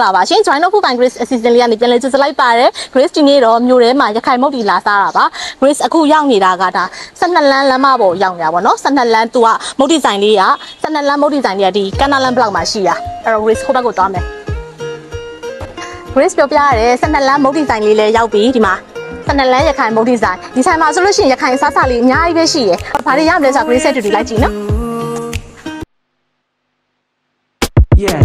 တာပါရှင် join လုပ်ဖို့ Grace assistant လေးကနေပြန်လဲကြိုဆိုလိုက်ပါတယ် Grace ဒီနေ့တော့မြို့ထဲမှာရခိုင်မုတ်တီလာစားတာပါ Grace အခုရောက်နေတာကဒါ12လမ်းလမ်းမပေါ်ရောက်နေတာပေါ့နော်12လမ်းသူကမုတ်တီဆိုင်လေးက12လမ်းမုတ်တီဆိုင်လေးကဒီကန်နာလမ်း block မှာရှိတာအဲ့တော့ Grace ဟိုဘက်ကိုသွားမယ် Grace ပြောပြရတယ်12လမ်းမုတ်တီဆိုင်လေးလည်းရောက်ပြီဒီမှာ12လမ်းရခိုင်မုတ်တီဆိုင်ဒီဆိုင်မှာဆိုလို့ရှိရင်ရခိုင်စားစာလေးအများကြီးပဲရှိရယ်ဘာတွေရမလဲဆိုတော့ Grace တူတူလိုက်ကြည့်နော် Yeah.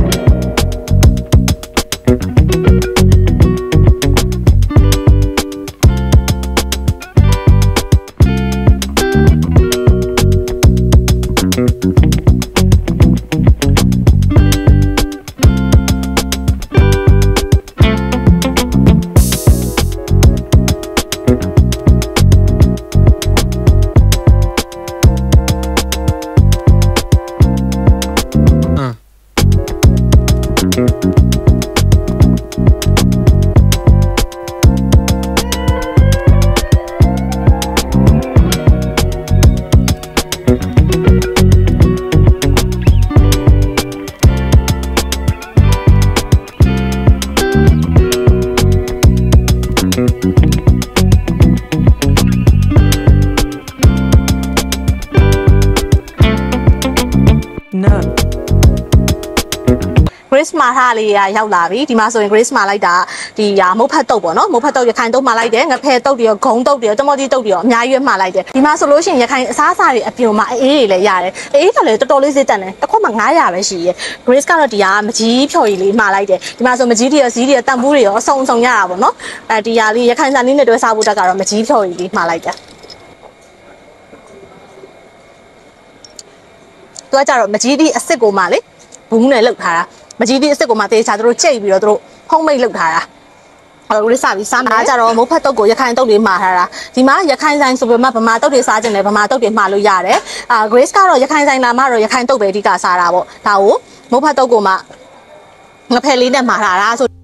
Grace မှာထားလေးရောက်လာပြီဒီမှာဆိုရင် Grace မှာလိုက်တာဒီမုတ်ဖတ်တုပ်ပေါ့နော်မုတ်ဖတ်တုပ်ရခိုင်တုပ်မှာလိုက်တယ်ငဖယ်တုပ်တွေရောဂုံတုပ်တွေရောတမောကြီးတုပ်တွေရောအများကြီးပဲမှာလိုက်တယ်ဒီမှာဆိုလို့ရှိရင်ရခိုင်အစားအစာတွေအပြုံမှာအေးတွေလည်းရတယ်အေးကလည်းတော်တော်လေးစစ်တက်တယ်တစ်ခွက်မှာ900ပဲရှိရယ် Grace ကတော့ဒီမကြီးဖြော်ရည်လေးမှာလိုက်တယ်ဒီမှာဆိုမကြီးတွေရောဇီးတွေရောတန်ဖိုးတွေရောအစုံရတာပေါ့နော်ဒီလေးရခိုင်စာလေးနဲ့တွဲစားဖို့တက်ကတော့မကြီးဖြော်ရည်လေးမှာလိုက်တယ်သူကကြတော့မကြီးဒီအစ်စ်ကိုမှလေဘူးနဲ့လောက်ထားတာမကြီးဒီအစ်စ်ကိုမှတေးချာတို့ကြိတ်ပြီးတော့တို့ဖုံးမိတ်လောက်ထားတာအဲ့လိုလေးစပြီးစားမှာကြတော့မုတ်ဖက်တုပ်ကိုရခိုင်တုပ်လေးမှာထားတာဒီမှာရခိုင်ဆိုင်ဆိုပေမဲ့ဗမာတုပ်တွေစားခြင်းလည်းဗမာတုပ်တွေမှာလို့ရတယ်Grace ကတော့ရခိုင်ဆိုင်လာမှတော့ရခိုင်တုပ်ပဲအဓိကစားတာပေါ့ဒါကိုမုတ်ဖက်တုပ်ကိုမှငဖယ်လေးနဲ့မှာထားတာဆို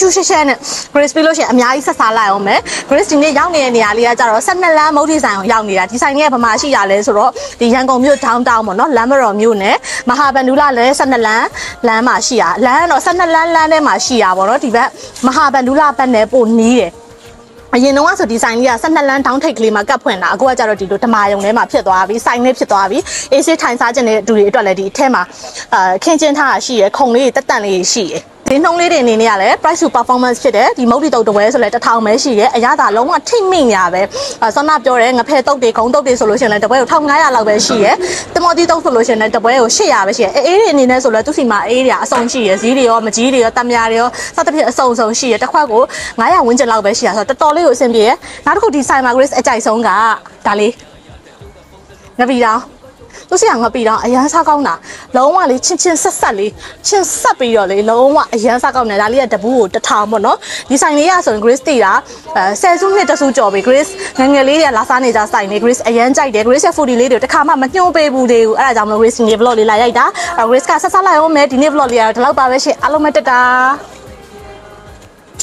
ရှူရှက်ရှက်နဲ့ Grace ပြီးလို့ရှိရင်အများကြီးဆက်စားလိုက်အောင်မယ် Grace ဒီနေ့ရောက်နေတဲ့နေရာလေးကကြတော့12လမ်းမုတ်ဒီဆိုင်ကိုရောက်နေတာဒီဆိုင်ကဘာမှရှိရလဲဆိုတော့ဒီရန်ကုန်မြို့ downtown ပေါ့နော်လမ်းမတော်မြို့နဲ့မဟာဗန္ဓုလလည်း12လမ်းမှာရှိရလမ်းတော့12လမ်းထဲမှာရှိရပေါ့နော်ဒီဘက်မဟာဗန္ဓုလဘက်နဲ့ပိုနီးတယ်အရင်တော့ဆိုဒီဆိုင်လေးက12လမ်း down ထိပ်ကလေးမှာကပ်ဖွင့်တာအခုကကြတော့ဒီလိုဓမာယုံထဲမှာဖြစ်သွားပြီဆိုင်လေးဖြစ်သွားပြီအေးစစ်ထိုင်စားခြင်းတဲ့သူတွေအတွက်လည်းဒီအထက်မှာခင်းချင်းထားတာရှိရယ်ခုံလေးတက်တန့်လေးရှိရယ်ဒီနှုံးလေးတွေအနေနဲ့ကလည်း price to performance ဖြစ်တယ်ဒီမုတ်တီတုတ်တပွဲဆိုလဲ1000ပဲရှိရဲအရသာလုံးဝထိမိညာပဲဆောနာပြောတယ်ငဖဲတုတ်တွေဂုံတုတ်တွေဆိုလို့ရှိရင်လည်းတပွဲကို1500လောက်ပဲရှိရဲတမော်တီတုတ်ဆိုလို့ရှိရင်လည်းတပွဲကို800ပဲရှိရဲအေးတွေအနေနဲ့ဆိုလဲသူစီမှာအေးတွေအစုံရှိရဲဇီးတွေရောမကြီးတွေရောတမယာတွေရောစသဖြင့်အစုံရှိရဲတစ်ခွက်ကို900ဝန်းကျင်လောက်ပဲရှိရဆိုတော့တော်တော်လေးကိုအဆင်ပြေရဲနောက်တစ်ခုဒီဆိုင်မှာ Grace အကြိုက်ဆုံးကဒါလေးငပီတောင်သူစီကငပီတော့အရန်စားကောင်းတာလုံးဝလေးချင်းဆက်လေးချင်းဆက်ပြီးတော့လေလုံးဝအရန်စားကောင်းတယ်ဒါလေးကတပူးကို1000ပေါ့နော်ဒီဆိုင်လေးရဆိုရင် Grace တီတာ10စုနှစ်တစုကြော်ပြီ Grace ငငယ်လေးတွေလာစားနေကြဆိုင်နေ Grace အရန်ကြိုက်တယ် Grace ရဲ့ foodie လေးတွေတခါမှမညှိုးပေးဘူးသေးဘူးအဲ့ဒါကြောင့်မလို့ Grace ဒီ vlog လေးလာရိုက်တာ Grace ကဆက်လိုက်အောင်မယ်ဒီနေ့ vlog လေးကတော့ဒီလောက်ပါပဲရှင်အားလုံးပဲတက်တာ